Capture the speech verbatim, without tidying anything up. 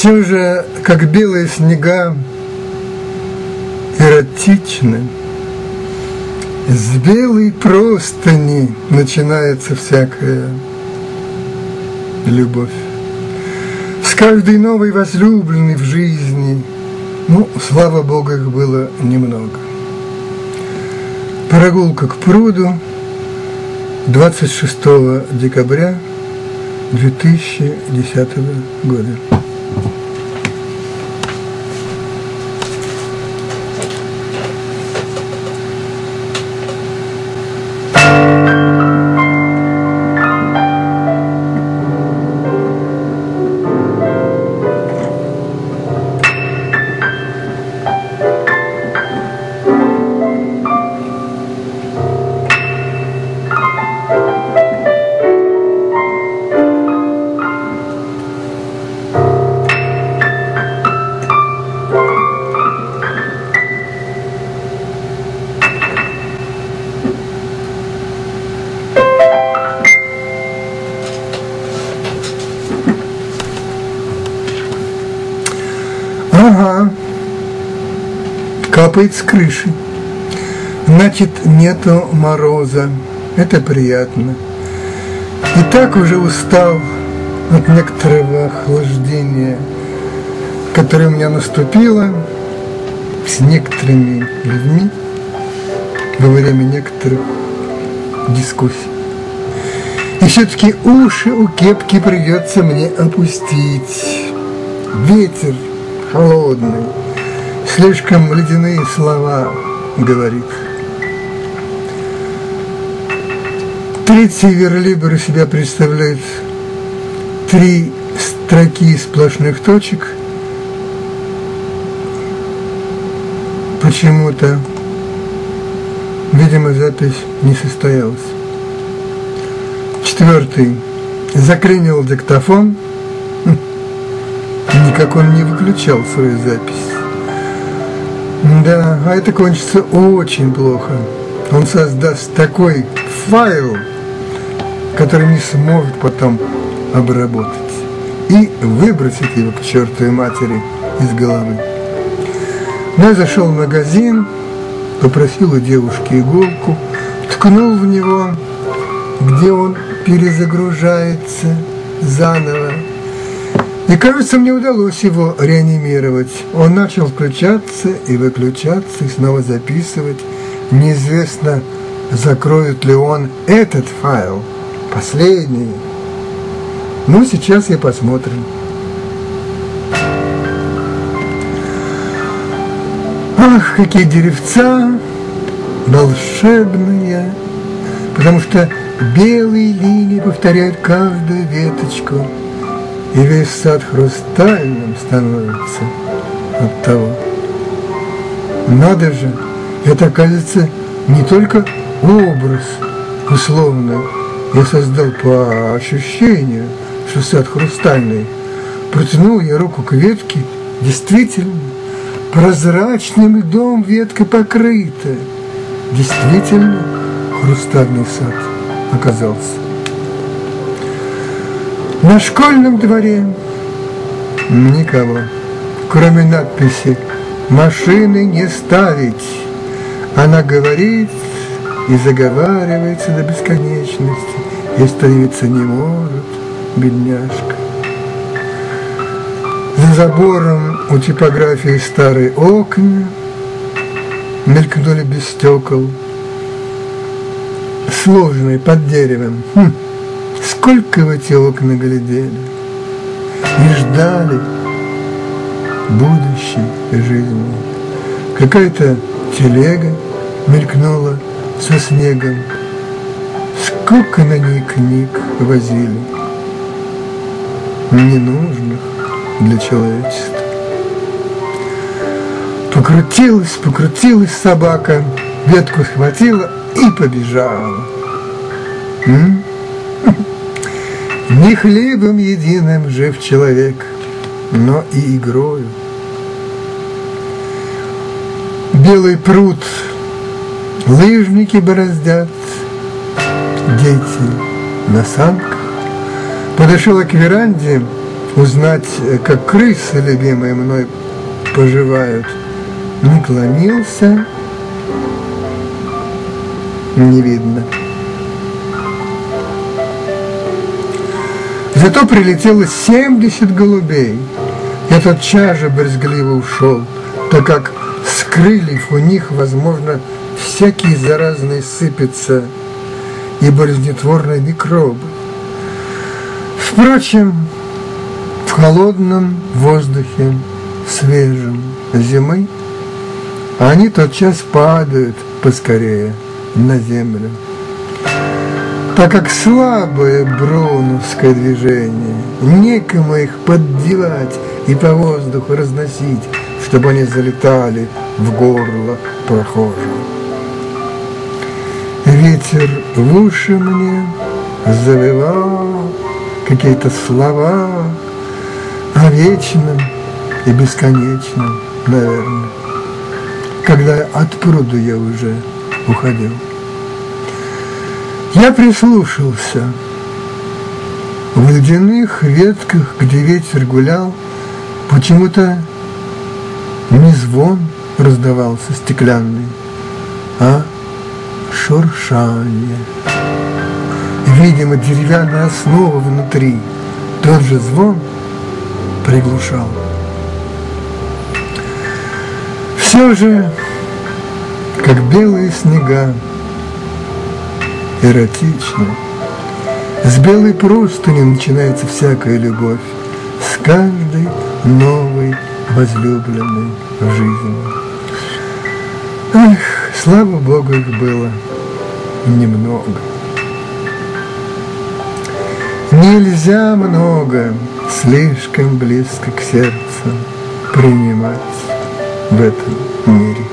Все же, как белые снега, эротичны. С белой простыни начинается всякая любовь. С каждой новой возлюбленной в жизни, ну, слава Богу, их было немного. Прогулка к пруду двадцать шестого декабря две тысячи десятого года. Ага, капает с крыши. Значит, нету мороза. Это приятно. И так уже устал от некоторого охлаждения, которое у меня наступило с некоторыми людьми во время некоторых дискуссий. И все-таки уши у кепки придется мне опустить. Ветер холодный, слишком ледяные слова говорит. Третий верлибр из себя представляет три строки сплошных точек. Почему-то, видимо, запись не состоялась. Четвертый. Заклинил диктофон. Никак он не выключал свою запись. Да, а это кончится очень плохо. Он создаст такой файл, который не сможет потом обработать. И выбросит его к чертовой матери из головы. Я зашел в магазин, попросил у девушки иголку, ткнул в него, где он перезагружается заново. И, кажется, мне удалось его реанимировать. Он начал включаться и выключаться, и снова записывать. Неизвестно, закроет ли он этот файл, последний. Ну, сейчас и посмотрим. Ах, какие деревца волшебные, потому что белые линии повторяют каждую веточку. И весь сад хрустальным становится от того. Надо же, это, кажется, не только образ условный. Я создал по ощущению, что сад хрустальный. Протянул я руку к ветке, действительно, прозрачным льдом ветка покрыта. Действительно, хрустальный сад оказался. На школьном дворе никого, кроме надписи «Машины не ставить». Она говорит и заговаривается до бесконечности, и остановиться не может, бедняжка. За забором у типографии старые окна мелькнули без стекол, сложные под деревом. Хм. Сколько в эти окна глядели и ждали будущей жизни. Какая-то телега мелькнула со снегом. Сколько на ней книг возили, ненужных для человечества. Покрутилась, покрутилась собака, ветку схватила и побежала. М? Не хлебом единым жив человек, но и игрою. Белый пруд лыжники бороздят, дети на санках. Подошла к веранде, узнать, как крысы, любимые мной, поживают, наклонился, не видно. Зато прилетело семьдесят голубей. Я тотчас же брезгливо ушел, так как с крыльев у них, возможно, всякие заразные сыпятся и болезнетворные микробы. Впрочем, в холодном воздухе, свежем зимы, они тотчас падают поскорее на землю. Так как слабое броуновское движение, некому их поддевать и по воздуху разносить, чтобы они залетали в горло прохожего. Ветер в уши мне завывал какие-то слова о вечном и бесконечном, наверное, когда от пруду я уже уходил. Я прислушался. В ледяных ветках, где ветер гулял, почему-то не звон раздавался стеклянный, а шуршание. Видимо, деревянная основа внутри тот же звон приглушал. Все же, как белые снега, эротично, с белой простыни начинается всякая любовь, с каждой новой возлюбленной в жизни. Эх, слава Богу, их было немного. Нельзя много слишком близко к сердцу принимать в этом мире.